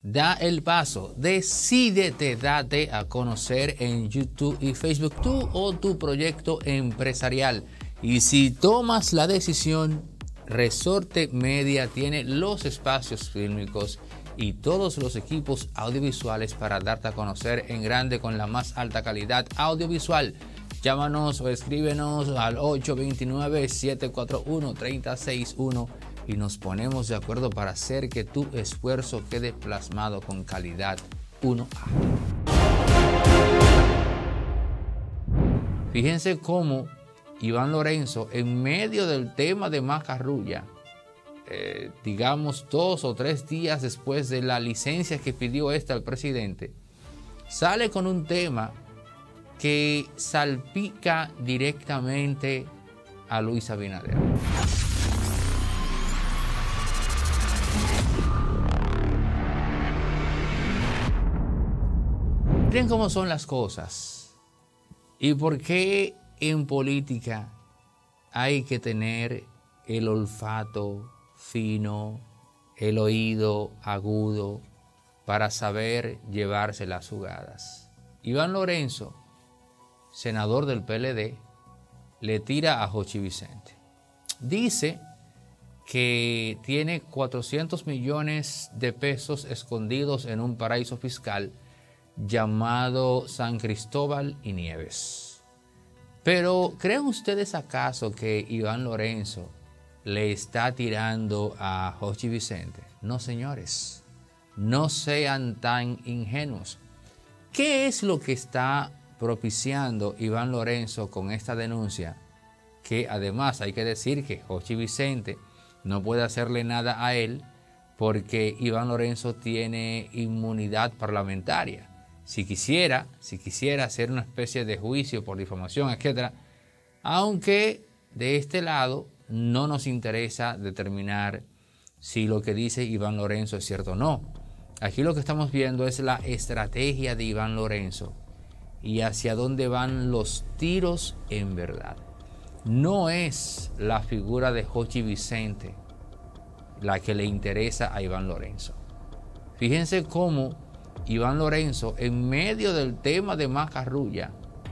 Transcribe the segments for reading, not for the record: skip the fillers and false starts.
Da el paso, decídete, date a conocer en YouTube y Facebook tú o tu proyecto empresarial. Y si tomas la decisión, Resorte Media tiene los espacios fílmicos y todos los equipos audiovisuales para darte a conocer en grande con la más alta calidad audiovisual. Llámanos o escríbenos al 829-741-3061 y nos ponemos de acuerdo para hacer que tu esfuerzo quede plasmado con calidad 1A. Fíjense cómo Iván Lorenzo, en medio del tema de Macarrulla, digamos 2 o 3 días después de la licencia que pidió al presidente, sale con un tema que salpica directamente a Luis Abinader. Miren cómo son las cosas y por qué en política hay que tener el olfato fino, el oído agudo para saber llevarse las jugadas. Iván Lorenzo, senador del PLD, le tira a Jochi Vicente. Dice que tiene 400 millones de pesos escondidos en un paraíso fiscal llamado San Cristóbal y Nieves. Pero ¿creen ustedes acaso que Iván Lorenzo le está tirando a Jochi Vicente? No, señores, no sean tan ingenuos. ¿Qué es lo que está propiciando Iván Lorenzo con esta denuncia? Que además hay que decir que Jochi Vicente no puede hacerle nada a él porque Iván Lorenzo tiene inmunidad parlamentaria. Si quisiera hacer una especie de juicio por difamación, etc., aunque de este lado no nos interesa determinar si lo que dice Iván Lorenzo es cierto o no. Aquí lo que estamos viendo es la estrategia de Iván Lorenzo y hacia dónde van los tiros en verdad. No es la figura de Jochi Vicente la que le interesa a Iván Lorenzo. Fíjense cómo Iván Lorenzo, en medio del tema de Macarrulla,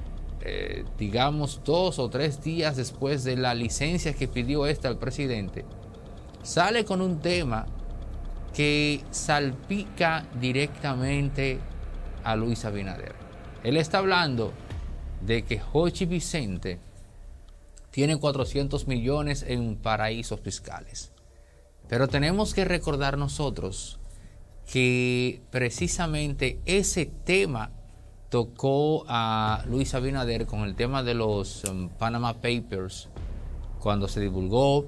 digamos 2 o 3 días después de la licencia que pidió al presidente, sale con un tema que salpica directamente a Luis Abinader. Él está hablando de que Jochi Vicente tiene 400 millones en paraísos fiscales. Pero tenemos que recordar nosotros que precisamente ese tema tocó a Luis Abinader con el tema de los Panama Papers, cuando se divulgó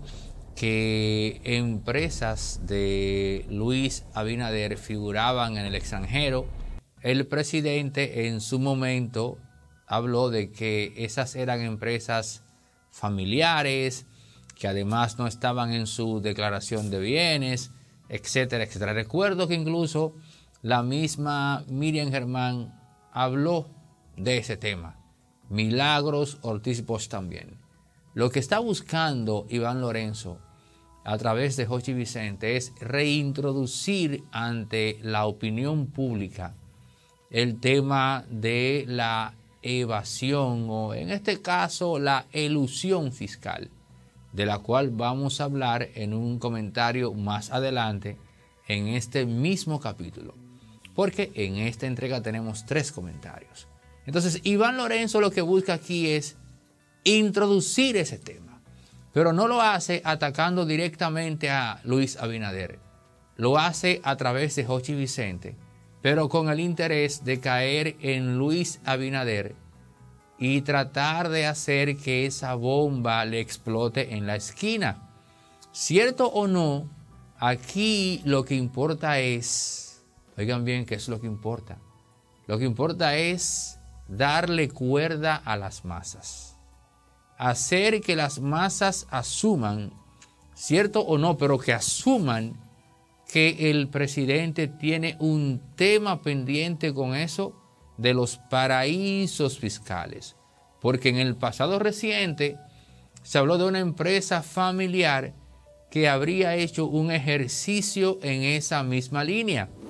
que empresas de Luis Abinader figuraban en el extranjero. El presidente en su momento habló de que esas eran empresas familiares, que además no estaban en su declaración de bienes, etcétera, etcétera. Recuerdo que incluso la misma Miriam Germán habló de ese tema. Milagros Ortiz Bosch también. Lo que está buscando Iván Lorenzo a través de Jochi Vicente es reintroducir ante la opinión pública el tema de la evasión o en este caso la elusión fiscal, de la cual vamos a hablar en un comentario más adelante en este mismo capítulo, porque en esta entrega tenemos 3 comentarios. Entonces Iván Lorenzo lo que busca aquí es introducir ese tema, pero no lo hace atacando directamente a Luis Abinader, lo hace a través de Jochi Vicente, pero con el interés de caer en Luis Abinader y tratar de hacer que esa bomba le explote en la esquina. Cierto o no, aquí lo que importa es, oigan bien, ¿qué es lo que importa? Lo que importa es darle cuerda a las masas, hacer que las masas asuman, cierto o no, pero que asuman que el presidente tiene un tema pendiente con eso de los paraísos fiscales, porque en el pasado reciente se habló de una empresa familiar que habría hecho un ejercicio en esa misma línea.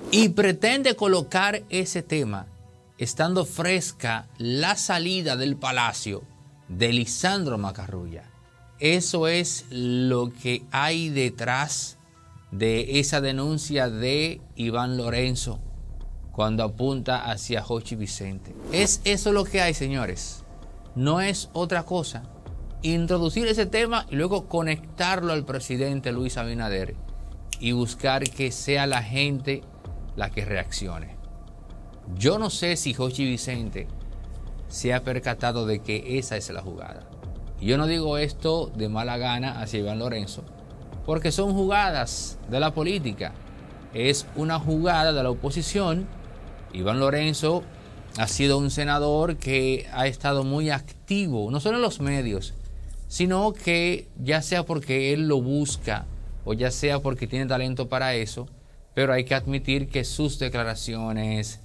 y pretende colocar ese tema estando fresca la salida del palacio de Lisandro Macarrulla. Eso es lo que hay detrás de esa denuncia de Iván Lorenzo cuando apunta hacia Jochi Vicente. Es eso lo que hay, señores. No es otra cosa. Introducir ese tema y luego conectarlo al presidente Luis Abinader y buscar que sea la gente la que reaccione. Yo no sé si Jochi Vicente se ha percatado de que esa es la jugada. Yo no digo esto de mala gana hacia Iván Lorenzo, porque son jugadas de la política. Es una jugada de la oposición. Iván Lorenzo ha sido un senador que ha estado muy activo, no solo en los medios, sino que ya sea porque él lo busca o ya sea porque tiene talento para eso, pero hay que admitir que sus declaraciones,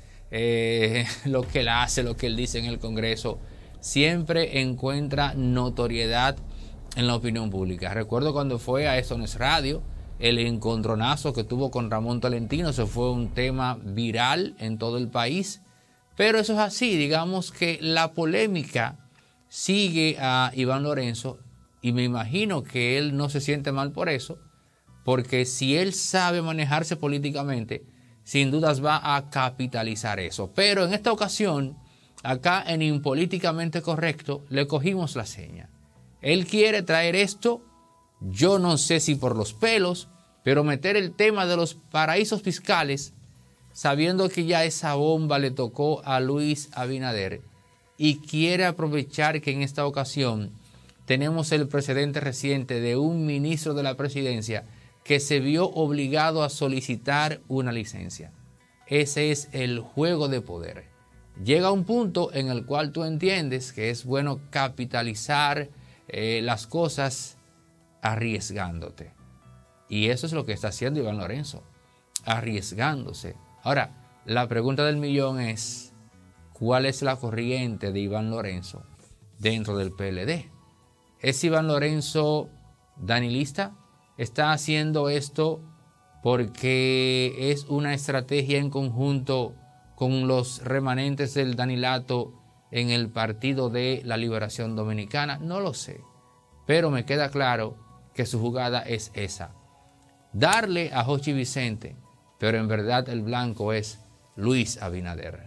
lo que él hace, lo que él dice en el Congreso, siempre encuentra notoriedad en la opinión pública. Recuerdo cuando fue a Eso No Es Radio, el encontronazo que tuvo con Ramón Tolentino, eso fue un tema viral en todo el país, pero eso es así, digamos que la polémica sigue a Iván Lorenzo y me imagino que él no se siente mal por eso, porque si él sabe manejarse políticamente, sin dudas va a capitalizar eso. Pero en esta ocasión, acá en Impolíticamente Correcto, le cogimos la seña. Él quiere traer esto, yo no sé si por los pelos, pero meter el tema de los paraísos fiscales, sabiendo que ya esa bomba le tocó a Luis Abinader, y quiere aprovechar que en esta ocasión tenemos el precedente reciente de un ministro de la presidencia que se vio obligado a solicitar una licencia. Ese es el juego de poder. Llega un punto en el cual tú entiendes que es bueno capitalizar las cosas arriesgándote. Y eso es lo que está haciendo Iván Lorenzo, arriesgándose. Ahora, la pregunta del millón es, ¿cuál es la corriente de Iván Lorenzo dentro del PLD? ¿Es Iván Lorenzo danilista? ¿Está haciendo esto porque es una estrategia en conjunto con los remanentes del danilato en el Partido de la Liberación Dominicana? No lo sé, pero me queda claro que su jugada es esa. Darle a Jochi Vicente, pero en verdad el blanco es Luis Abinader.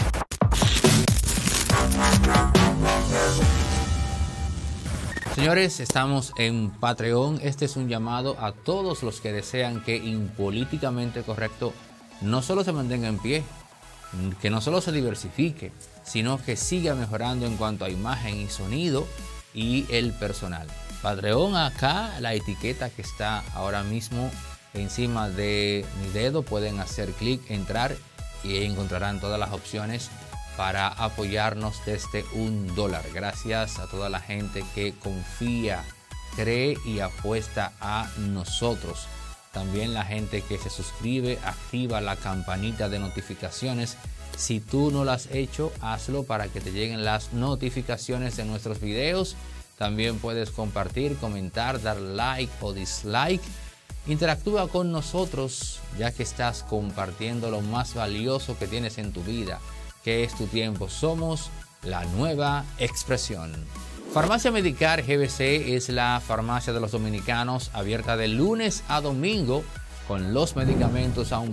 Señores, estamos en Patreon. Este es un llamado a todos los que desean que Impolíticamente Correcto no solo se mantenga en pie, que no solo se diversifique, sino que siga mejorando en cuanto a imagen y sonido y el personal. Patreon, acá la etiqueta que está ahora mismo encima de mi dedo, pueden hacer clic, entrar y encontrarán todas las opciones para apoyarnos desde $1. Gracias a toda la gente que confía, cree y apuesta a nosotros. También la gente que se suscribe, activa la campanita de notificaciones. Si tú no lo has hecho, hazlo para que te lleguen las notificaciones de nuestros videos. También puedes compartir, comentar, dar like o dislike. Interactúa con nosotros, ya que estás compartiendo lo más valioso que tienes en tu vida, que es tu tiempo. Somos la nueva expresión. Farmacia Medicar GBC es la farmacia de los dominicanos, abierta de lunes a domingo, con los medicamentos a un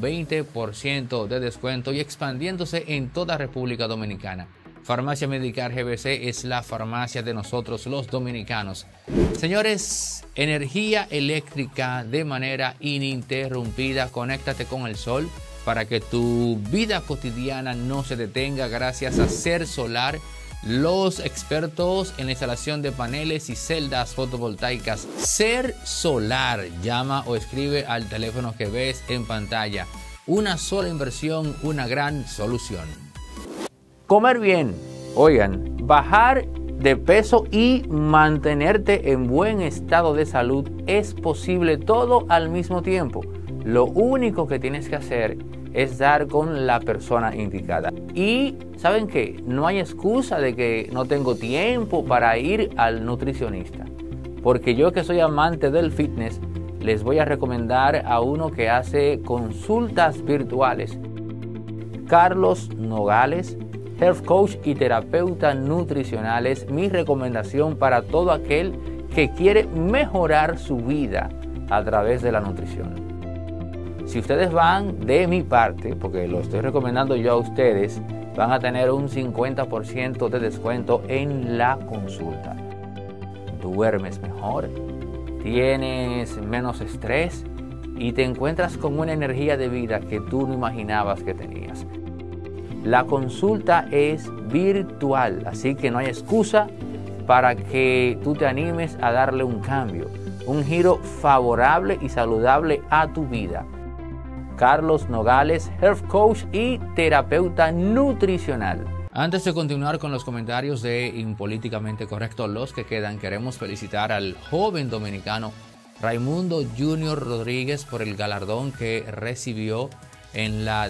20% de descuento y expandiéndose en toda República Dominicana. Farmacia Medicar GBC es la farmacia de nosotros los dominicanos. Señores, energía eléctrica de manera ininterrumpida. Conéctate con el sol para que tu vida cotidiana no se detenga gracias a Ser Solar, los expertos en la instalación de paneles y celdas fotovoltaicas. Ser Solar, llama o escribe al teléfono que ves en pantalla. Una sola inversión, una gran solución. Comer bien, oigan, bajar de peso y mantenerte en buen estado de salud es posible todo al mismo tiempo. Lo único que tienes que hacer es dar con la persona indicada. Y ¿saben qué? No hay excusa de que no tengo tiempo para ir al nutricionista. Porque yo, que soy amante del fitness, les voy a recomendar a uno que hace consultas virtuales. Carlos Nogales, Health Coach y terapeuta nutricional, es mi recomendación para todo aquel que quiere mejorar su vida a través de la nutrición. Si ustedes van de mi parte, porque lo estoy recomendando yo a ustedes, van a tener un 50% de descuento en la consulta. Duermes mejor, tienes menos estrés y te encuentras con una energía de vida que tú no imaginabas que tenías. La consulta es virtual, así que no hay excusa para que tú te animes a darle un cambio, un giro favorable y saludable a tu vida. Carlos Nogales, Health Coach y terapeuta nutricional. Antes de continuar con los comentarios de Impolíticamente Correcto, los que quedan, queremos felicitar al joven dominicano Raimundo Junior Rodríguez por el galardón que recibió en la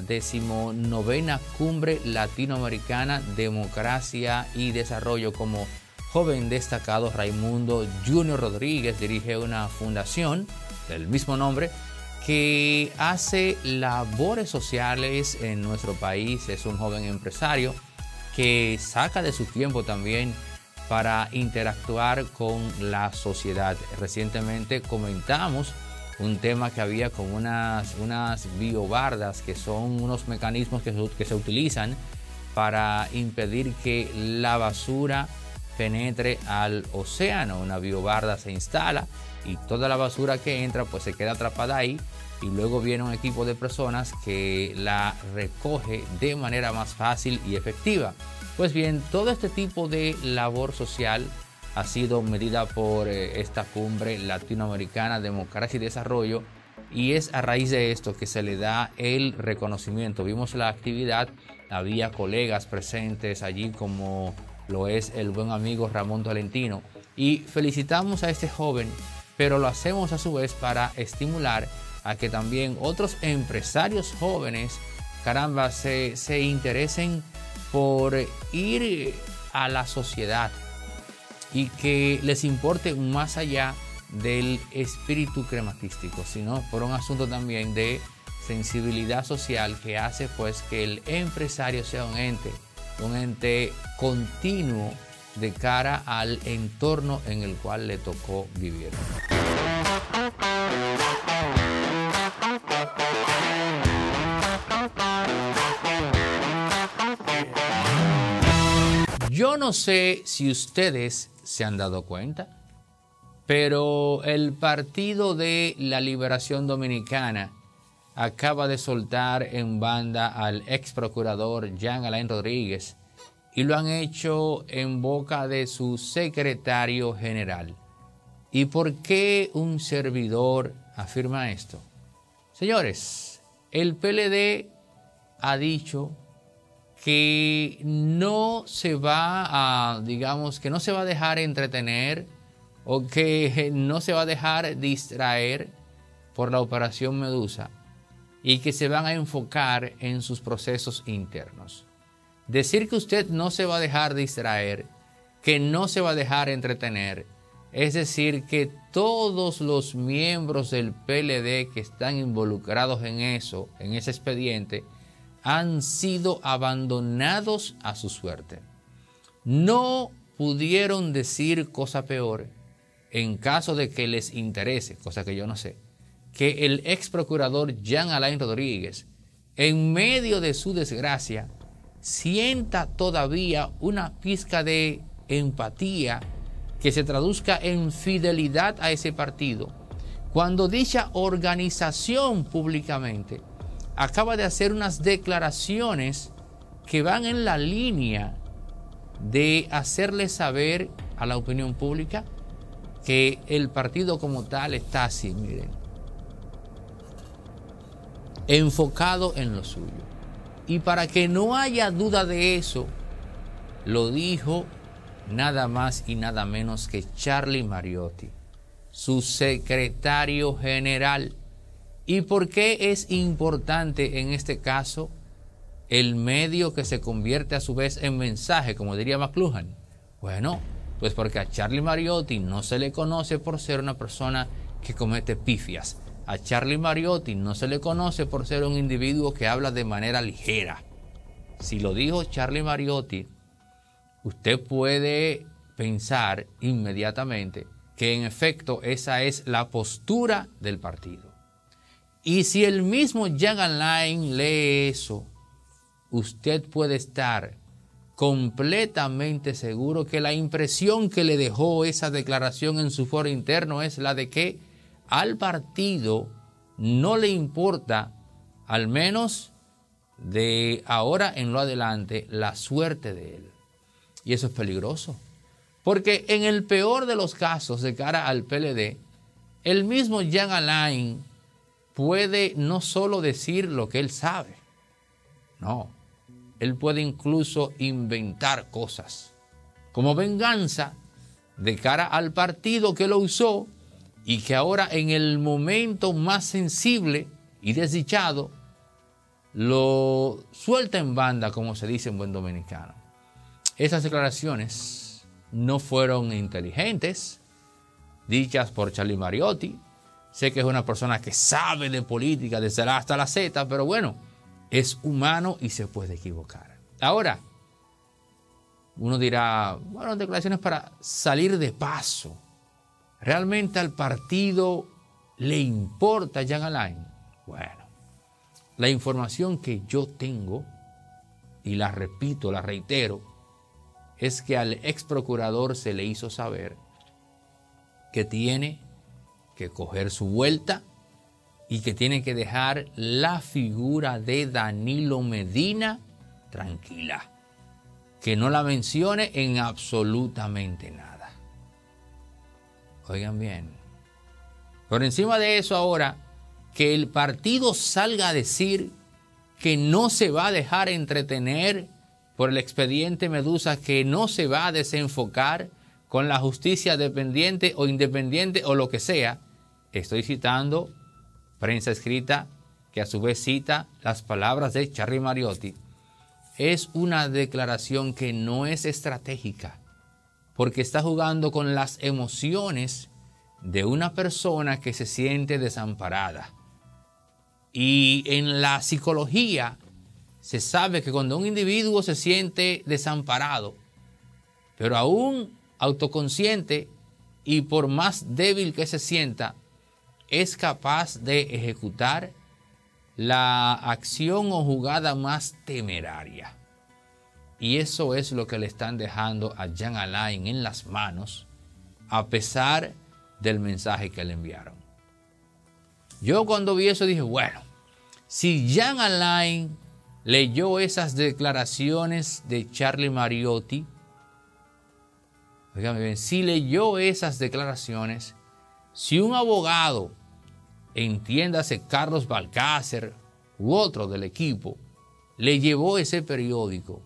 19ª Cumbre Latinoamericana Democracia y Desarrollo. Como joven destacado, Raimundo Junior Rodríguez dirige una fundación del mismo nombre que hace labores sociales en nuestro país. Es un joven empresario que saca de su tiempo también para interactuar con la sociedad. Recientemente comentamos un tema que había con unas biobardas, que son unos mecanismos que se utilizan para impedir que la basura penetre al océano. Una biobarda se instala y toda la basura que entra pues se queda atrapada ahí, y luego viene un equipo de personas que la recoge de manera más fácil y efectiva. Pues bien, todo este tipo de labor social ha sido medida por esta Cumbre Latinoamericana Democracia y Desarrollo, y es a raíz de esto que se le da el reconocimiento. Vimos la actividad, había colegas presentes allí como lo es el buen amigo Ramón Tolentino, y felicitamos a este joven, pero lo hacemos a su vez para estimular a que también otros empresarios jóvenes, caramba, se interesen por ir a la sociedad y que les importe más allá del espíritu crematístico, sino por un asunto también de sensibilidad social que hace pues que el empresario sea un ente continuo de cara al entorno en el cual le tocó vivir. Yo no sé si ustedes se han dado cuenta, pero el Partido de la Liberación Dominicana acaba de soltar en banda al ex procurador Jean Alain Rodríguez, y lo han hecho en boca de su secretario general. ¿Y por qué un servidor afirma esto? Señores, el PLD ha dicho que no se va a, que no se va a dejar entretener o que no se va a dejar distraer por la Operación Medusa, y que se van a enfocar en sus procesos internos. Decir que usted no se va a dejar distraer, que no se va a dejar entretener, es decir, que todos los miembros del PLD que están involucrados en eso, en ese expediente, han sido abandonados a su suerte. No pudieron decir cosa peor, en caso de que les interese, cosa que yo no sé, que el ex procurador Jean Alain Rodríguez, en medio de su desgracia, sienta todavía una pizca de empatía que se traduzca en fidelidad a ese partido, cuando dicha organización públicamente acaba de hacer unas declaraciones que van en la línea de hacerle saber a la opinión pública que el partido como tal está así, miren, enfocado en lo suyo. Y para que no haya duda de eso, lo dijo nada más y nada menos que Charlie Mariotti, su secretario general. ¿Y por qué es importante en este caso el medio que se convierte a su vez en mensaje, como diría McLuhan? Bueno, pues porque a Charlie Mariotti no se le conoce por ser una persona que comete pifias. A Charlie Mariotti no se le conoce por ser un individuo que habla de manera ligera. Si lo dijo Charlie Mariotti, usted puede pensar inmediatamente que en efecto esa es la postura del partido. Y si el mismo Jean Alain lee eso, usted puede estar completamente seguro que la impresión que le dejó esa declaración en su foro interno es la de que al partido no le importa, al menos de ahora en lo adelante, la suerte de él. Y eso es peligroso, porque en el peor de los casos de cara al PLD, el mismo Jean Alain puede no solo decir lo que él sabe, no, él puede incluso inventar cosas como venganza de cara al partido que lo usó y que ahora en el momento más sensible y desdichado lo suelta en banda, como se dice en buen dominicano. Esas declaraciones no fueron inteligentes, dichas por Charlie Mariotti. Sé que es una persona que sabe de política desde la A hasta la Z, pero bueno, es humano y se puede equivocar. Ahora, uno dirá, bueno, declaraciones para salir de paso. ¿Realmente al partido le importa Jean Alain? Bueno, la información que yo tengo, y la repito, la reitero, es que al ex procurador se le hizo saber que tiene que coger su vuelta y que tiene que dejar la figura de Danilo Medina tranquila, que no la mencione en absolutamente nada. Oigan bien, por encima de eso ahora, que el partido salga a decir que no se va a dejar entretener por el expediente Medusa, que no se va a desenfocar con la justicia dependiente o independiente o lo que sea. Estoy citando prensa escrita que a su vez cita las palabras de Charlie Mariotti. Es una declaración que no es estratégica, porque está jugando con las emociones de una persona que se siente desamparada. Y en la psicología se sabe que cuando un individuo se siente desamparado, pero aún autoconsciente y por más débil que se sienta, es capaz de ejecutar la acción o jugada más temeraria. Y eso es lo que le están dejando a Jean Alain en las manos, a pesar del mensaje que le enviaron. Yo cuando vi eso dije, bueno, si Jean Alain leyó esas declaraciones de Charlie Mariotti, oigan bien, si leyó esas declaraciones, si un abogado, entiéndase Carlos Balcácer u otro del equipo, le llevó ese periódico,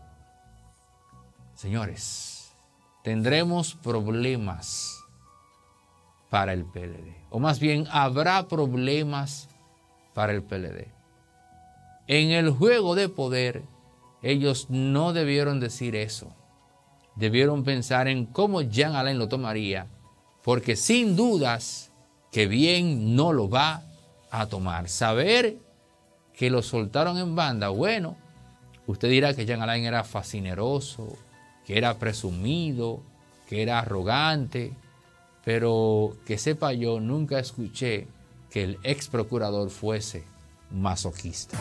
señores, tendremos problemas para el PLD. O más bien, habrá problemas para el PLD. En el juego de poder, ellos no debieron decir eso. Debieron pensar en cómo Jean Alain lo tomaría, porque sin dudas que bien no lo va a tomar. Saber que lo soltaron en banda, bueno, usted dirá que Jean Alain era fascineroso, que era presumido, que era arrogante, pero que sepa yo, nunca escuché que el ex procurador fuese masoquista.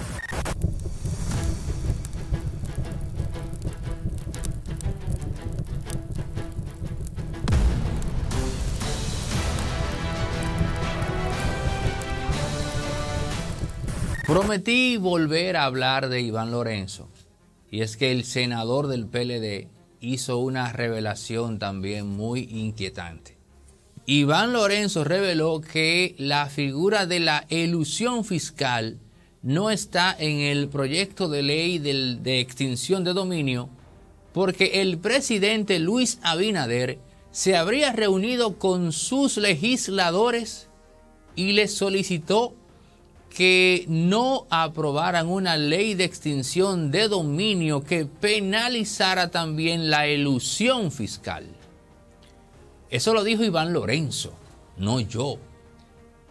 Prometí volver a hablar de Iván Lorenzo, y es que el senador del PLD hizo una revelación también muy inquietante. Iván Lorenzo reveló que la figura de la elusión fiscal no está en el proyecto de ley de extinción de dominio porque el presidente Luis Abinader se habría reunido con sus legisladores y les solicitó que no aprobaran una ley de extinción de dominio que penalizara también la elusión fiscal. Eso lo dijo Iván Lorenzo, no yo.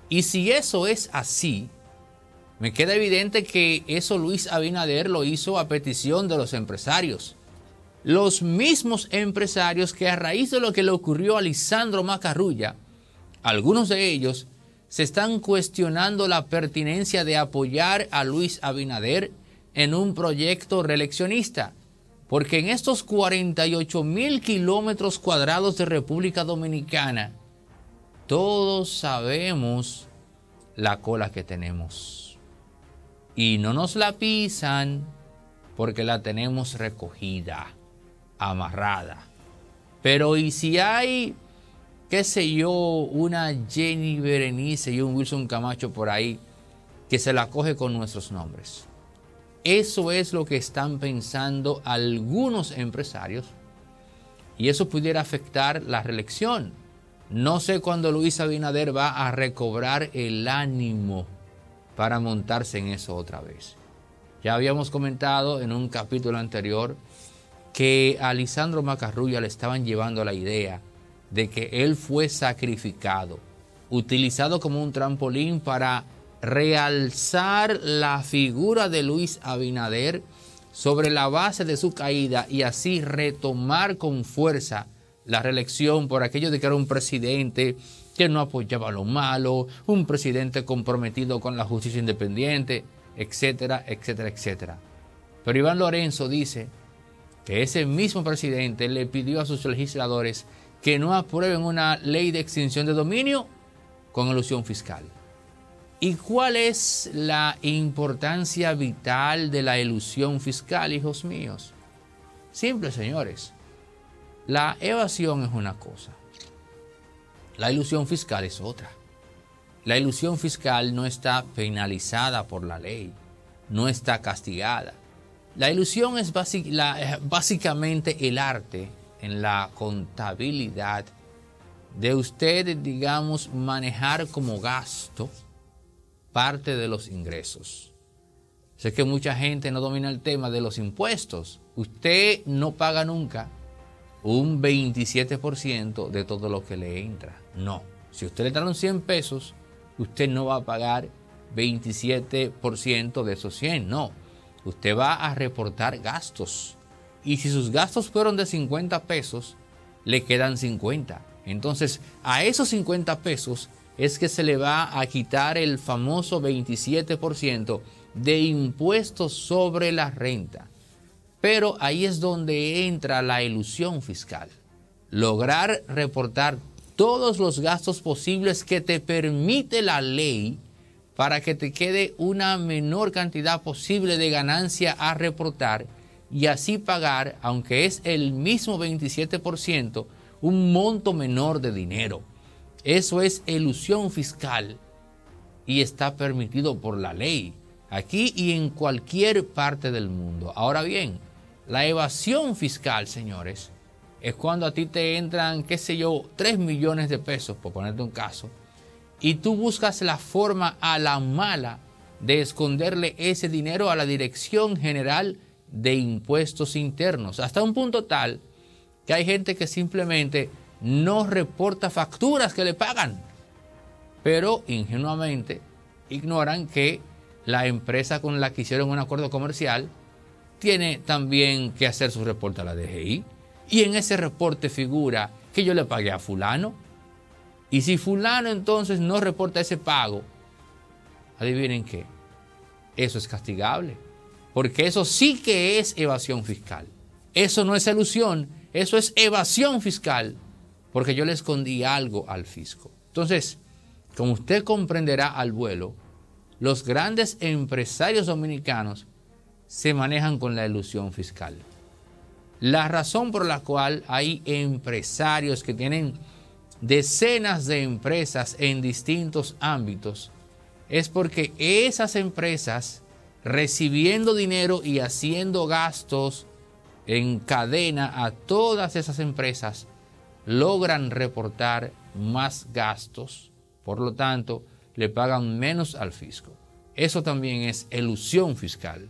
Y si eso es así, me queda evidente que eso Luis Abinader lo hizo a petición de los empresarios. Los mismos empresarios que a raíz de lo que le ocurrió a Lisandro Macarrulla, algunos de ellos se están cuestionando la pertinencia de apoyar a Luis Abinader en un proyecto reeleccionista, porque en estos 48,000 kilómetros cuadrados de República Dominicana, todos sabemos la cola que tenemos. Y no nos la pisan porque la tenemos recogida, amarrada. Pero ¿y si hay, qué sé yo, una Jenny Berenice y un Wilson Camacho por ahí que se la coge con nuestros nombres? Eso es lo que están pensando algunos empresarios y eso pudiera afectar la reelección. No sé cuándo Luis Abinader va a recobrar el ánimo para montarse en eso otra vez. Ya habíamos comentado en un capítulo anterior que a Lisandro Macarrulla le estaban llevando la idea de que él fue sacrificado, utilizado como un trampolín para realzar la figura de Luis Abinader sobre la base de su caída y así retomar con fuerza la reelección por aquello de que era un presidente que no apoyaba lo malo, un presidente comprometido con la justicia independiente, etcétera, etcétera, etcétera. Pero Iván Lorenzo dice que ese mismo presidente le pidió a sus legisladores que no aprueben una ley de extinción de dominio con elusión fiscal. ¿Y cuál es la importancia vital de la elusión fiscal, hijos míos? Simple, señores. La evasión es una cosa. La elusión fiscal es otra. La elusión fiscal no está penalizada por la ley, no está castigada. La elusión es básicamente el arte en la contabilidad de usted, digamos, manejar como gasto parte de los ingresos. Sé que mucha gente no domina el tema de los impuestos. Usted no paga nunca un 27% de todo lo que le entra. No. Si usted le entraron 100 pesos, usted no va a pagar 27% de esos 100. No. Usted va a reportar gastos. Y si sus gastos fueron de 50 pesos, le quedan 50. Entonces, a esos 50 pesos es que se le va a quitar el famoso 27% de impuestos sobre la renta. Pero ahí es donde entra la elusión fiscal. Lograr reportar todos los gastos posibles que te permite la ley para que te quede una menor cantidad posible de ganancia a reportar y así pagar, aunque es el mismo 27%, un monto menor de dinero. Eso es elusión fiscal y está permitido por la ley, aquí y en cualquier parte del mundo. Ahora bien, la evasión fiscal, señores, es cuando a ti te entran, qué sé yo, 3 millones de pesos, por ponerte un caso, y tú buscas la forma a la mala de esconderle ese dinero a la Dirección General de Impuestos Internos, hasta un punto tal que hay gente que simplemente no reporta facturas que le pagan, pero ingenuamente ignoran que la empresa con la que hicieron un acuerdo comercial tiene también que hacer su reporte a la DGI, y en ese reporte figura que yo le pagué a fulano, y si fulano entonces no reporta ese pago, adivinen qué, eso es castigable, porque eso sí que es evasión fiscal. Eso no es elusión, eso es evasión fiscal, porque yo le escondí algo al fisco. Entonces, como usted comprenderá al vuelo, los grandes empresarios dominicanos se manejan con la elusión fiscal. La razón por la cual hay empresarios que tienen decenas de empresas en distintos ámbitos es porque esas empresas, recibiendo dinero y haciendo gastos en cadena a todas esas empresas, logran reportar más gastos, por lo tanto, le pagan menos al fisco. Eso también es elusión fiscal.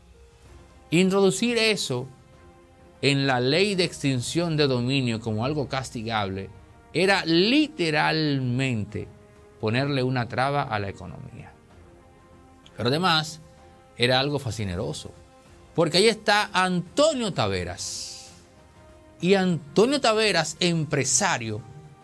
Introducir eso en la ley de extinción de dominio como algo castigable era literalmente ponerle una traba a la economía. Pero además era algo fascineroso, porque ahí está Antonio Taveras. Y Antonio Taveras, empresario,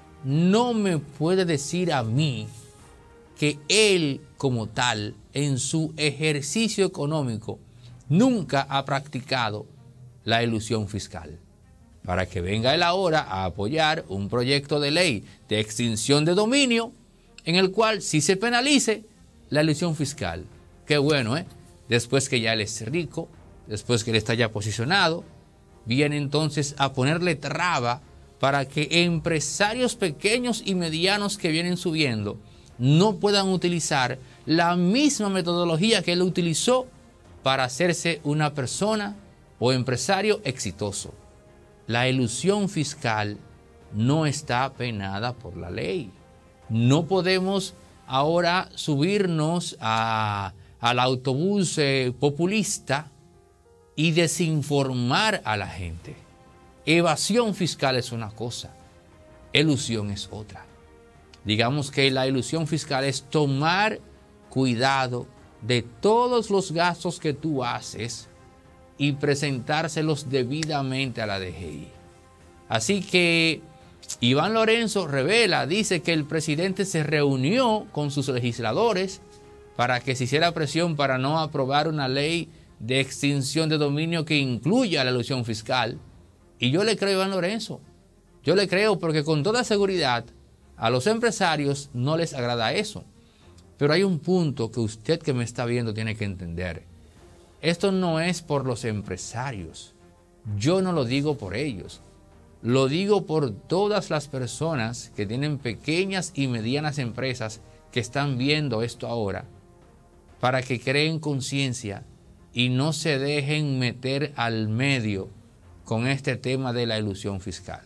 no me puede decir a mí que él como tal, en su ejercicio económico, nunca ha practicado la elusión fiscal. Para que venga él ahora a apoyar un proyecto de ley de extinción de dominio en el cual sí se penalice la elusión fiscal. Qué bueno, ¿eh? Después que ya él es rico, después que él está ya posicionado, viene entonces a ponerle traba para que empresarios pequeños y medianos que vienen subiendo no puedan utilizar la misma metodología que él utilizó para hacerse una persona o empresario exitoso. La elusión fiscal no está penada por la ley. No podemos ahora subirnos al autobús populista y desinformar a la gente. Evasión fiscal es una cosa, elusión es otra. Digamos que la elusión fiscal es tomar cuidado de todos los gastos que tú haces y presentárselos debidamente a la DGI. Así que Iván Lorenzo revela, dice que el presidente se reunió con sus legisladores para que se hiciera presión para no aprobar una ley de extinción de dominio que incluya la elusión fiscal. Y yo le creo a Iván Lorenzo. Yo le creo porque con toda seguridad a los empresarios no les agrada eso. Pero hay un punto que usted que me está viendo tiene que entender. Esto no es por los empresarios. Yo no lo digo por ellos. Lo digo por todas las personas que tienen pequeñas y medianas empresas que están viendo esto ahora, para que creen conciencia y no se dejen meter al medio con este tema de la elusión fiscal.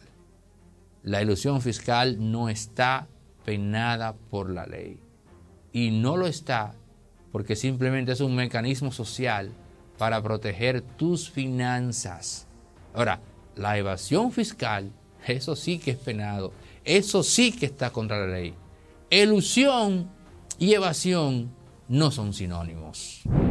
La elusión fiscal no está penada por la ley. Y no lo está porque simplemente es un mecanismo social para proteger tus finanzas. Ahora, la evasión fiscal, eso sí que es penado. Eso sí que está contra la ley. Elusión y evasión no son sinónimos.